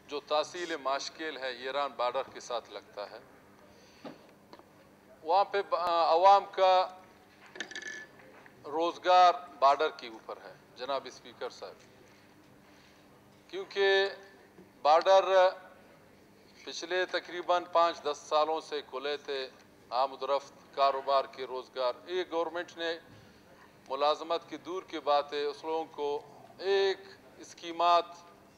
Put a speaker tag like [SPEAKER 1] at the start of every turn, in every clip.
[SPEAKER 1] जो तहसील माशकेल है Iran border के साथ लगता है, वहाँ पे अवाम का रोज़गार बॉर्डर के ऊपर है जनाब स्पीकर साहब, क्योंकि बॉर्डर पिछले तकरीबन 5-10 सालों से खुले थे। आमदरफ्त, कारोबार के रोज़गार, ये गवर्नमेंट ने मुलाजमत की दूर की बात है, उस लोगों को एक स्कीमात,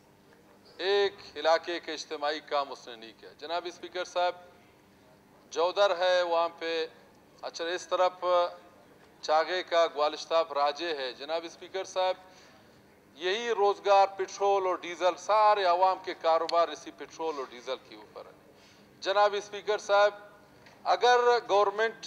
[SPEAKER 1] एक इलाके के इज्तिमाई काम उसने नहीं किया। जनाब स्पीकर साहब, जौदर है वहाँ पे, अच्छा इस तरफ चागे का ग्वालिस्ताफ राजे है। जनाब स्पीकर साहब, यही रोज़गार पेट्रोल और डीज़ल, सारे अवाम के कारोबार इसी पेट्रोल और डीज़ल के ऊपर है। जनाब स्पीकर साहब, अगर गवर्नमेंट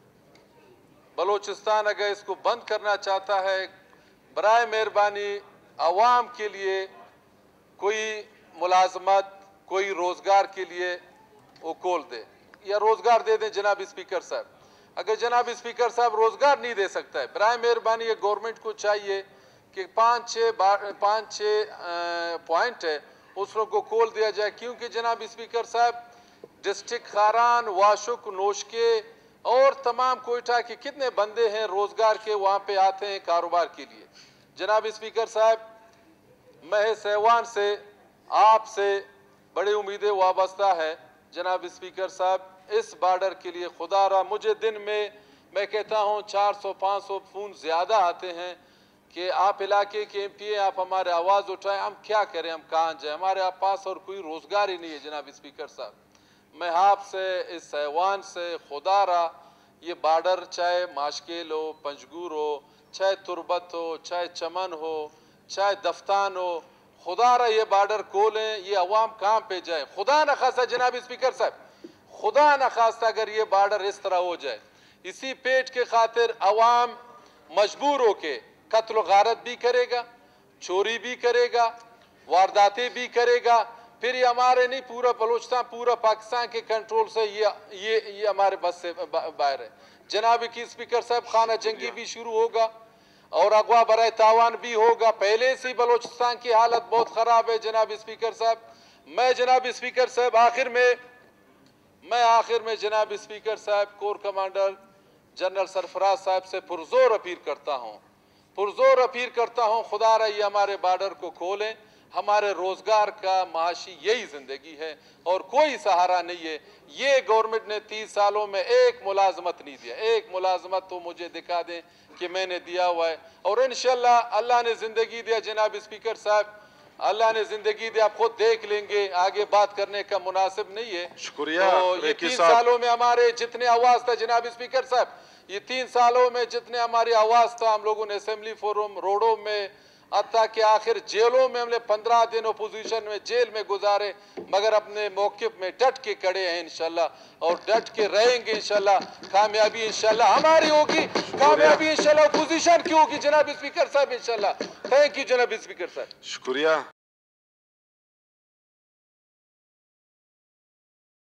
[SPEAKER 1] बलूचिस्तान अगर इसको बंद करना चाहता है, बराए मेहरबानी अवाम के लिए कोई मुलाजमत, कोई रोज़गार के लिए वो खोल दे या रोज़गार दे दें। जनाब स्पीकर साहब, अगर जनाब स्पीकर साहब रोज़गार नहीं दे सकता है, बराए मेहरबानी ये गवर्नमेंट को चाहिए कि 5-6 पॉइंट है उसको को खोल दिया जाए, क्योंकि जनाब स्पीकर साहब डिस्ट्रिक्ट खारान, वाशुक, नोशके और तमाम कोयटा के कितने बंदे हैं रोज़गार के वहाँ पे आते हैं कारोबार के लिए। जनाब स्पीकर साहब, मैं सहवान से आपसे बड़ी उम्मीदें वाबस्ता है। जनाब स्पीकर साहब, इस बॉर्डर के लिए खुदारा मुझे दिन में मैं कहता हूँ 400-500 फ़ोन ज़्यादा आते हैं कि आप इलाके के MP, आप हमारे आवाज़ उठाएं, हम क्या करें, हम कहाँ जाएं, हमारे पास और कोई रोज़गार ही नहीं है। जनाब स्पीकर साहब, मैं आपसे इस सहवान से खुदारा ये बॉर्डर चाहे माशकेल हो, पंजगूर हो, चाहे तुरबत हो, चाहे चमन हो, चाहे दफ्तान हो, खुदारा ये बॉर्डर खोलें, ये अवाम कहाँ पे जाए। खुदा न खास्ता जनाब स्पीकर साहब, खुदा न खास्ता अगर ये बॉर्डर इस तरह हो जाए, इसी पेट के खातिर अवाम मजबूर होके कत्ल गारत भी करेगा, चोरी भी करेगा, वारदातें भी करेगा, फिर ये हमारे नहीं पूरा बलूचिस्तान, पूरा पाकिस्तान के कंट्रोल से ये हमारे बस से बाहर है। जनाब की स्पीकर साहब, खाना जंगी भी शुरू होगा और अगवा बराए तावान भी होगा। पहले से बलूचिस्तान की हालत बहुत ख़राब है। जनाब स्पीकर साहब, मैं जनाब स्पीकर साहब आखिर में जनाब स्पीकर साहब कोर कमांडर जनरल सरफराज साहब से पुरजोर अपील करता हूँ, खुदारा ये हमारे बॉर्डर को खोलें। हमारे रोज़गार का माशी यही ज़िंदगी है और कोई सहारा नहीं है। ये गवर्नमेंट ने 30 सालों में एक मुलाजमत नहीं दिया। एक मुलाजमत तो मुझे दिखा दें कि मैंने दिया हुआ है, और इंशाल्लाह अल्लाह ने ज़िंदगी दिया। जनाब स्पीकर साहब, अल्लाह ने ज़िंदगी दी, आप खुद देख लेंगे, आगे बात करने का मुनासिब नहीं है।
[SPEAKER 2] शुक्रिया।
[SPEAKER 1] तो ये 3 सालों में हमारे जितने आवाज़ था जनाब स्पीकर साहब, ये 3 सालों में जितने हमारी आवाज़ था, हम लोगों ने असेंबली फोरम, रोडों में, हत्ता कि आखिर जेलों में हमने 15 दिन अपोजिशन में जेल में गुजारे, मगर अपने मौक़िफ़ में डट के खड़े हैं इंशाल्लाह, और डट के रहेंगे इंशाल्लाह। कामयाबी इंशाल्लाह हमारी होगी, कामयाबी इंशाल्लाह अपोजिशन की होगी। जनाब स्पीकर साहब, इंशाल्लाह। थैंक यू जनाब स्पीकर साहब।
[SPEAKER 2] शुक्रिया।